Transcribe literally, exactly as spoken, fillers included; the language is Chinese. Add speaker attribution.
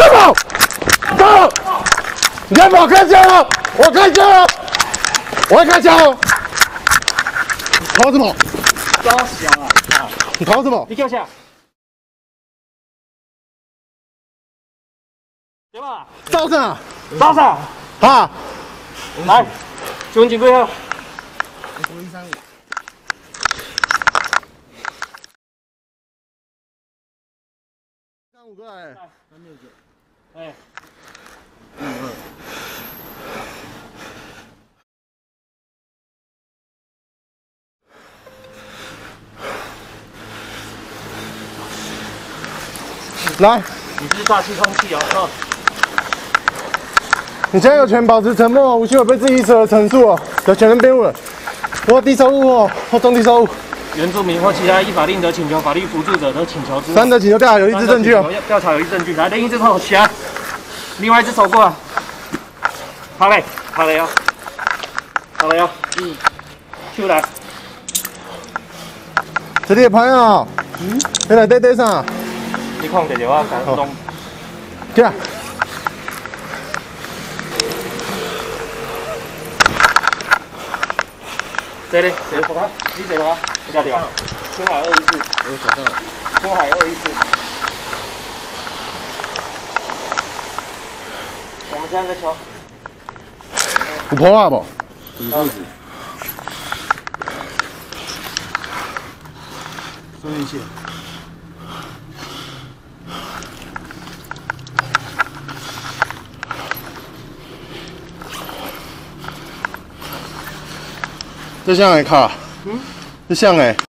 Speaker 1: 干嘛？走！你干嘛？我开枪了！我开枪了！我要开枪了！跑什么？
Speaker 2: 抓小啊！啊！
Speaker 1: 你跑什么？
Speaker 2: 你给我下。对吧？
Speaker 1: 招上！
Speaker 2: 招上！
Speaker 1: 啊！
Speaker 2: 来，军警归后。
Speaker 3: 一三五。
Speaker 1: 三五个哎，
Speaker 3: 三六九，
Speaker 2: 哎，
Speaker 3: 一五二。
Speaker 1: 来，
Speaker 2: 你这是大气空气哦，哦。
Speaker 1: 你现在有权保持沉默，无需有被自己意识而陈述哦，有权人辩护人。如果低收入哦，或中低收入，
Speaker 2: 原住民或其他依法令得请求法律辅助者得请求之。
Speaker 1: 三的请求调查有一致证据哦。
Speaker 2: 调查有一致证据，来，另一只手起来，另外一只手过来。好嘞，好嘞哦，好嘞哦，嗯，出来。
Speaker 1: 这里的朋友，嗯，你来对对上。
Speaker 2: 你看姐姐我讲弄。
Speaker 1: 起来。
Speaker 2: 这里，这里看看，你这个啊，你家对吧？青海二一四，
Speaker 3: 我找到了。
Speaker 2: 青海二一四。我们现在在瞧。
Speaker 1: 有破啊不？
Speaker 3: 你肚子。收音器。
Speaker 1: 这像哎卡，嗯，这像哎。